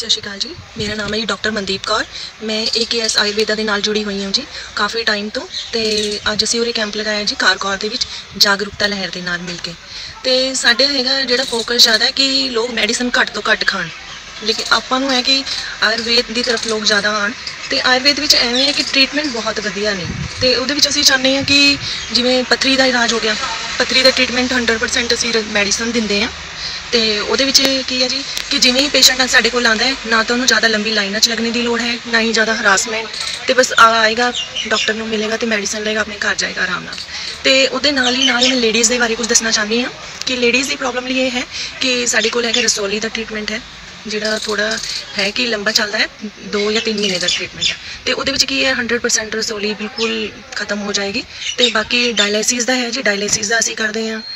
सत श्री अकाल जी। मेरा नाम है जी डॉक्टर मनदीप कौर। मैं AKS आयुर्वेदा ਦੇ ਨਾਲ ਜੁੜੀ ਹੋਈ ਹਾਂ ਜੀ ਕਾਫੀ ਟਾਈਮ ਤੋਂ। ਤੇ ਅੱਜ ਅਸੀਂ ਉਰੇ ਕੈਂਪ ਲਗਾਇਆ ਜੀ ਕਾਰਕੌਰ ਦੇ ਵਿੱਚ ਜਾਗਰੂਕਤਾ ਲਹਿਰ ਦੇ ਨਾਲ ਮਿਲ ਕੇ। ਤੇ ਸਾਡੇ ਹੈਗਾ ਜਿਹੜਾ ਫੋਕਸ ਜ਼ਿਆਦਾ ਹੈ ਕਿ ਲੋਕ ਮੈਡੀਸਨ ਘੱਟ ਤੋਂ ਘੱਟ ਖਾਣ, ਲੇਕਿਨ ਆਪਾਂ ਨੂੰ ਹੈ ਕਿ ਆਯੁਰਵੇਦ ਦੀ ਤਰਫ ਲੋਕ ਜ਼ਿਆਦਾ ਆਉਣ। ਤੇ ਆਯੁਰਵੇਦ ਵਿੱਚ ਐਵੇਂ ਹੈ ਕਿ ਟ੍ਰੀਟਮੈਂਟ ਬਹੁਤ ਵਧੀਆ ਨੇ। ਤੇ ਉਹਦੇ ਵਿੱਚ ਅਸੀਂ ਚਾਹੁੰਦੇ ਹਾਂ ਕਿ ਜਿਵੇਂ ਪੱਥਰੀ ਦਾ ਇਲਾਜ ਹੋ ਗਿਆ, ਪੱਥਰੀ ਦਾ ਟ੍ਰੀਟਮੈਂਟ 100% ਅਸੀਂ ਮੈਡੀਸਨ ਦਿੰਦੇ ਹਾਂ। ਤੇ ਉਹਦੇ ਵਿੱਚ ਕੀ ਹੈ ਜੀ ਕਿ ਜਿਵੇਂ ਹੀ ਪੇਸ਼ੈਂਟ ਸਾਡੇ ਕੋਲ ਆਉਂਦਾ ਹੈ, ਨਾ ਤਾਂ ਉਹਨੂੰ ਜ਼ਿਆਦਾ ਲੰਬੀ ਲਾਈਨਾਂ 'ਚ ਲੱਗਣੇ ਦੀ ਲੋੜ ਹੈ, ਨਾ ਹੀ ਜ਼ਿਆਦਾ ਹਰਾਸਮੈਂਟ। ਤੇ ਬਸ ਆਏਗਾ, ਡਾਕਟਰ ਨੂੰ ਮਿਲੇਗਾ ਤੇ ਮੈਡੀਸਨ ਲਏਗਾ, ਆਪਣੇ ਘਰ ਜਾਏਗਾ ਆਰਾਮ ਨਾਲ। ਤੇ ਉਹਦੇ ਨਾਲ ਹੀ ਮੈਂ ਲੇਡੀਜ਼ ਦੇ ਬਾਰੇ ਕੁਝ ਦੱਸਣਾ ਚਾਹੁੰਦੀ ਹਾਂ ਕਿ ਲੇਡੀਜ਼ ਦੀ ਪ੍ਰੋਬਲਮ ਲਈ ਇਹ ਹੈ ਕਿ ਸਾਡੇ ਕੋਲ ਹੈਗਾ ਰਸੌਲੀ ਦਾ ਟ੍ਰੀਟਮੈਂਟ ਹੈ, ਜਿਹੜਾ ਥੋੜਾ ਹੈ ਕਿ ਲੰਬਾ ਚੱਲਦਾ ਹੈ, 2 ਜਾਂ 3 ਮਹੀਨੇ ਦਾ ਟ੍ਰੀਟਮੈਂਟ ਹੈ। ਤੇ ਉਹਦੇ ਵਿੱਚ ਕੀ ਹੈ 100% ਰਸੌਲੀ ਬਿਲਕੁਲ ਖਤਮ ਹੋ ਜਾਏਗੀ। ਤੇ ਬਾਕੀ ਡਾਇਲਿਸਿਸ ਦਾ ਹੈ ਜੀ, ਡਾਇਲਿਸਿਸ ਦਾ ਅਸੀਂ ਕਰਦੇ ਹਾਂ।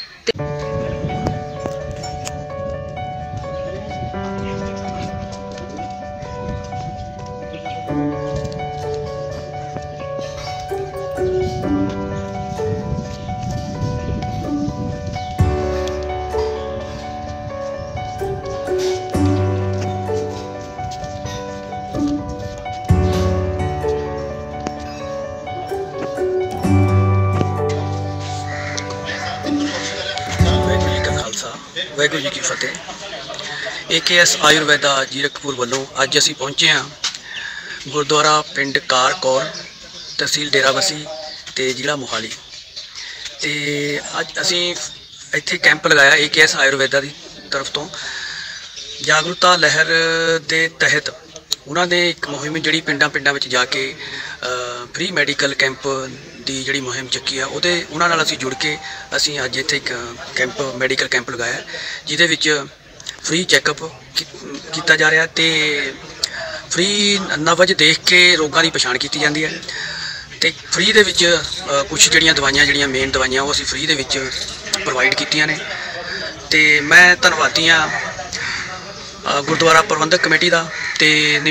वाहगुरू जी की फतेह। AKS आयुर्वेदा जीरकपुर वालों अज असी पहुँचे हाँ गुरुद्वारा पिंड कारकौर, तहसील डेराबस्सी ते जिला मोहाली। तो अज असी इत्थे कैंप लगाया AKS आयुर्वेदा की तरफ तो जागरूकता लहर के तहत। उन्होंने एक मुहिम जी पिंडा में जाके फ्री मैडिकल कैंप की जी मुहिम चुकी है, वो उन्होंने असी जुड़ के असी अज इत्थे एक कैंप मैडिकल कैंप लगाया जिदे विच फ्री चैकअप किया जा रहा है। तो फ्री नवज देख के रोगों की पछाण की जाती है। तो फ्री दे विच कुछ जड़ियाँ दवाइयाँ जड़ियाँ मेन दवाइयाँ वो असी फ्री दे विच प्रोवाइड कीतियां ने। तो मैं धन्नवादी हाँ गुरुद्वारा प्रबंधक कमेटी का, तो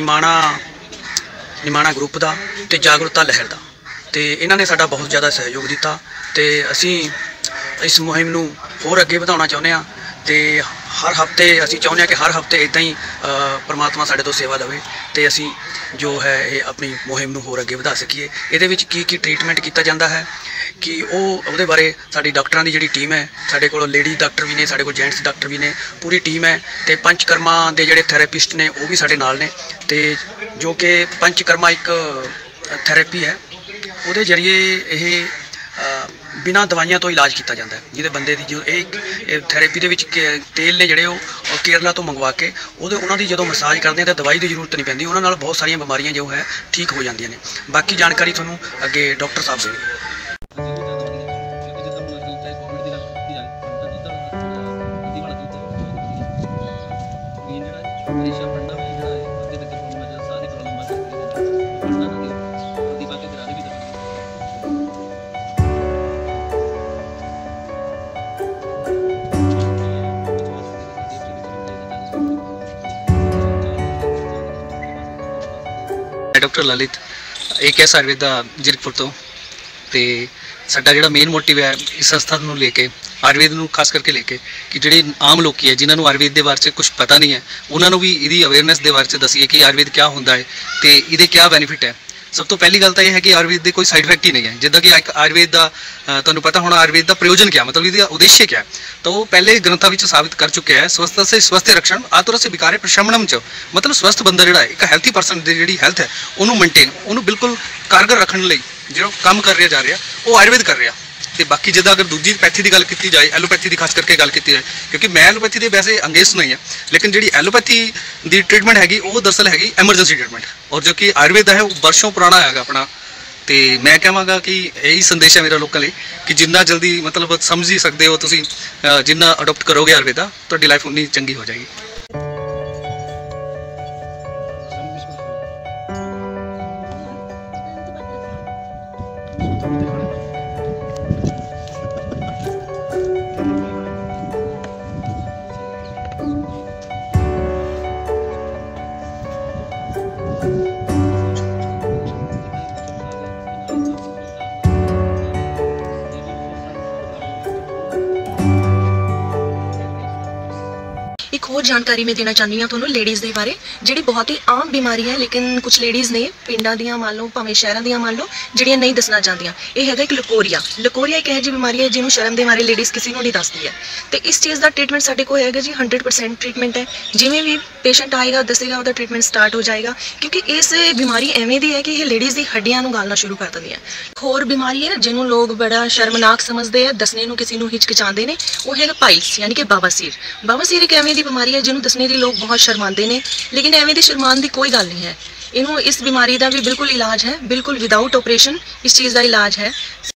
निमाणा ग्रुप का, तो जागरूकता लहर का। तो इन्होंने साडा बहुत ज़्यादा सहयोग दिता। तो असी इस मुहिम नूं होर अगे वधाउणा चाहुंदे हां। तो हर हफ्ते असी चाहुंदे हां कि हर हफ्ते इदां ही परमात्मा साडे तो सेवा लवे, तो असी जो है ये अपनी मुहिम नूं होर अगे वधा सकीए। इहदे विच की ट्रीटमेंट किया जाता है कि वो बारे साडी डॉक्टरां दी जिहड़ी टीम है, साडे कोल लेडीज डॉक्टर भी ने, साडे कोल जेंट्स डॉक्टर भी ने, पूरी टीम है। तो पंचकर्मा दे जिहड़े थेरेपिस्ट ने वो भी साडे नाल ने। तो जो कि पंचकर्मा एक थेरेपी है, वो जरिए ये बिना दवाइयां तो इलाज किया जाता है। जिहदे बंदे की जो एक थेरेपी दे विच तेल ने जिहड़े केरला तो मंगवा के उन्होंने जो मसाज करते हैं तो दवाई की जरूरत नहीं पैंदी, उन्हां नाल बहुत सारिया बीमारियां जो है ठीक हो जांदियां ने। बाकी जानकारी तुहानूं अगे डॉक्टर साहब देंगे। डॉक्टर ललित AKS आयुर्वेदा जीरकपुर तो साडा जिहड़ा मेन मोटिव है इस संस्था नूं लेके आयुर्वेद नूं खास करके लेके कि जिहड़े आम लोग है जिन्होंने आयुर्वेद के बारे कुछ पता नहीं है, उन्होंने भी इसकी अवेयरनेस के बारे दसीए कि आयुर्वेद क्या होंदा है तो ये क्या बेनीफिट है। सब तो पहली गल तो यह है कि आयुर्वेद के कोई साइड इफेक्ट ही नहीं है। जिदा कि आयुर्वेद का तुहानूं पता होना आयुर्वेद का प्रयोजन क्या, मतलब इसका उद्देश्य क्या है, तो वो पहले ग्रंथों में साबित कर चुके हैं। स्वस्थ से स्वस्थ रक्षण आतुर से विकारे प्रशमनम च, मतलब स्वस्थ बंदा जिहड़ा एक हैल्थी परसन की जी हैल्थ है उन्होंने मेनटेन उन्होंने बिल्कुल कारगर रखने लई जो काम कर रहा जा रहा वो आयुर्वेद कर रहा। तो बाकी जिदा अगर दूजी पैथी की गल की जाए, एलोपैथी की खास करके गल की जाए, क्योंकि मैं एलोपैथी के वैसे अंगेज नहीं है, लेकिन जी एलोपैथी की ट्रीटमेंट हैगी वो दरअसल हैगी एमरजेंसी ट्रीटमेंट, और जो कि आयुर्वेद है वो वर्षों पुराना है अपना। तो मैं कहांगा कि यही संदेश है मेरा लोगों लिए कि जिन्ना जल्दी मतलब समझ ही सकते हो तुसीं जिन्ना अडोप्ट करोगे आयुर्वेदा तो लाइफ उन्नी चंगी हो जाएगी। एक होर जानकारी मैं देना चाहती हाँ ਤੁਹਾਨੂੰ ਲੇਡੀਜ਼ ਦੇ ਬਾਰੇ, ਜਿਹੜੀ ਬਹੁਤ ਹੀ ਆਮ ਬਿਮਾਰੀ ਹੈ ਲੇਕਿਨ ਕੁਝ ਲੇਡੀਜ਼ ਨੇ ਪਿੰਡਾਂ ਦੀਆਂ ਮੰਨ ਲਓ ਭਾਵੇਂ ਸ਼ਹਿਰਾਂ ਦੀਆਂ ਮੰਨ ਲਓ ਜਿਹੜੀਆਂ ਨਹੀਂ ਦੱਸਣਾ ਚਾਹੁੰਦੀਆਂ। ਇਹ ਹੈਗਾ ਇੱਕ ਲਕੋਰੀਆ। ਲਕੋਰੀਆ ਇੱਕ ਇਹੋ ਜਿਹੀ ਬਿਮਾਰੀ ਹੈ ਜਿਹਨੂੰ ਸ਼ਰਮ ਦੇ ਮਾਰੇ ਲੇਡੀਜ਼ ਕਿਸੇ ਨੂੰ ਨਹੀਂ ਦੱਸਦੀ ਹੈ, ਤੇ ਇਸ ਚੀਜ਼ ਦਾ ਟ੍ਰੀਟਮੈਂਟ ਸਾਡੇ ਕੋਲ ਹੈਗਾ ਜੀ 100% ਟ੍ਰੀਟਮੈਂਟ ਹੈ। ਜਿਵੇਂ ਵੀ ਪੇਸ਼ੈਂਟ ਆਏਗਾ ਦੱਸੇਗਾ ਉਹਦਾ ਟ੍ਰੀਟਮੈਂਟ ਸਟਾਰਟ ਹੋ ਜਾਏਗਾ, ਕਿਉਂਕਿ ਇਸ ਬਿਮਾਰੀ ਐਵੇਂ ਦੀ ਹੈ ਕਿ ਇਹ ਲੇਡੀਜ਼ ਦੀ ਹੱਡੀਆਂ ਨੂੰ ਗਾਲਣਾ ਸ਼ੁਰੂ ਕਰ ਦਿੰਦੀ ਹੈ। ਹੋਰ ਬਿਮਾਰੀ ਹੈ ਜਿਹਨੂੰ ਲੋਕ ਬੜਾ ਸ਼ਰਮਨਾਕ ਸਮਝਦੇ ਆ, ਦੱਸਣੇ ਨੂੰ ਕਿਸੇ ਨੂੰ ਹਿਚਕਿਚਾਉਂਦੇ ਨੇ, ਉਹ ਹੈਗਾ ਪਾਈਲਸ ਯਾਨੀ ਕਿ ਬਵਾਸੀਰ। ਬਵਾਸੀਰ ਇੱਕ ਐਵੇਂ ਦੀ ਬਿਮਾਰੀ ਹੈ ਜਿਹਨੂੰ ਦੱਸਣੇ ਦੀ ਲੋਕ ਬਹੁਤ ਸ਼ਰਮਾਉਂਦੇ ਨੇ, ਲੇਕਿਨ ਐਵੇਂ ਦੀ ਸ਼ਰਮਾਉਣ ਦੀ ਕੋਈ ਗੱਲ ਨਹੀਂ ਹੈ। ਇਹਨੂੰ ਇਸ ਬਿਮਾਰੀ ਦਾ ਵੀ ਬਿਲਕੁਲ ਇਲਾਜ ਹੈ, ਬਿਲਕੁਲ ਵਿਦਆਊਟ ਆਪਰੇਸ਼ਨ ਇਸ ਚੀਜ਼ ਦਾ ਇਲਾਜ ਹੈ।